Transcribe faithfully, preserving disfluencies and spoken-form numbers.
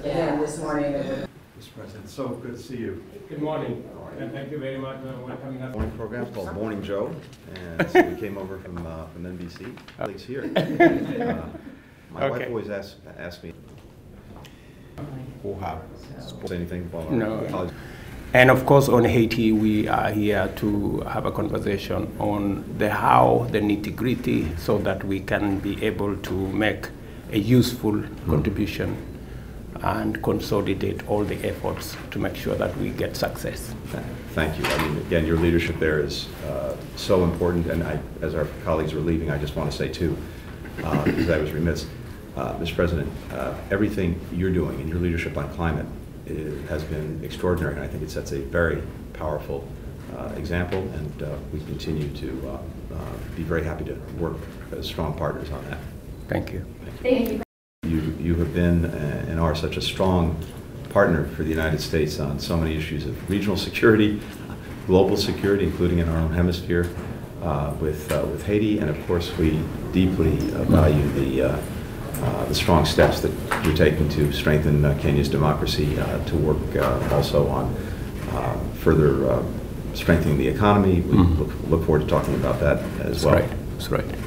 again this morning. Mister President, so good to see you. Good morning, and thank you very much for welcoming us. Morning program called Morning Joe, and so we came over from uh, from N B C. Colleagues here. Uh, my Okay. wife always asks asks me, "Who have say anything?" While No. our colleagues. And of course, on Haiti, we are here to have a conversation on the how, the nitty-gritty, so that we can be able to make a useful mm-hmm. contribution and consolidate all the efforts to make sure that we get success. Thank you. I mean, again, your leadership there is uh, so important, and I, as our colleagues are leaving, I just want to say too, uh, because I was remiss, uh, Mister President, uh, everything you're doing in your leadership on climate It has been extraordinary, and I think it sets a very powerful uh, example, and uh, we continue to uh, uh, be very happy to work as strong partners on that. Thank you. Thank you. Thank you. You, you have been uh, and are such a strong partner for the United States on so many issues of regional security, global security, including in our own hemisphere, uh, with, uh, with Haiti, and of course we deeply uh, value the uh, Uh, the strong steps that you're taking to strengthen uh, Kenya's democracy, uh, to work uh, also on uh, further uh, strengthening the economy. We mm-hmm. look, look forward to talking about that as That's well. Right. That's right.